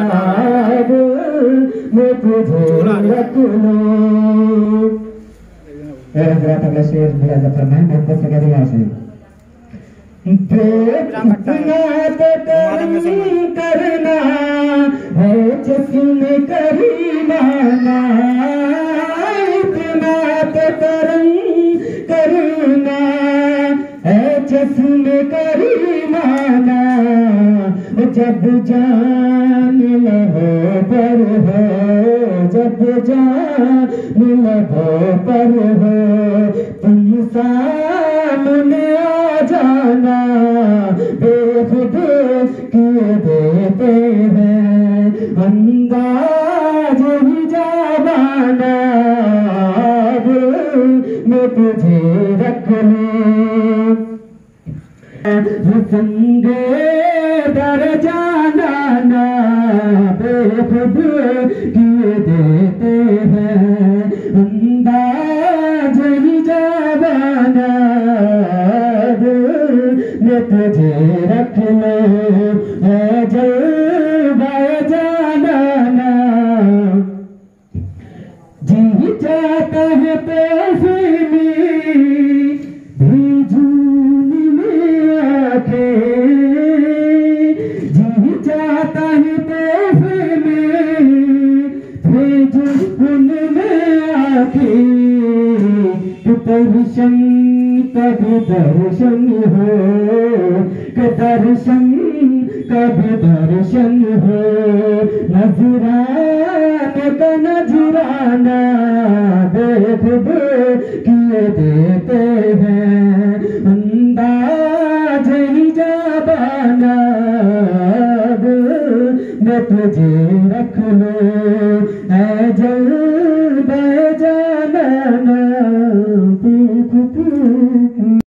अब मैं तुझे रख लूं। हजरत अगला शेर मुलाजा फरमाए मोहब्बत से कहते हैं करना है जिसने करीमाना इतना तो करना है जिसने करीमाना जब जान लहो पर हो जब जान लहो पर हो तुम सामने आ जाना बेखुद किए देते हैं अंदाज ही जावाना अब मैं तुझे रख लूं संगे दर जाना ना बेखुद किए देते हैं अंदाज ही जावाना मैं तुझे रख लूं है जलवा जाना ना जी जाता है पैसे में भेजूनी में आके जी जाता है पैसे में भेजून में आके दर्शन कभी दर्शन हो दर्शन कभी दर्शन हो नजराने का नजराना बेखुद किए देते हैं अंदाज ही जाबाना मैं तुझे रख लूं।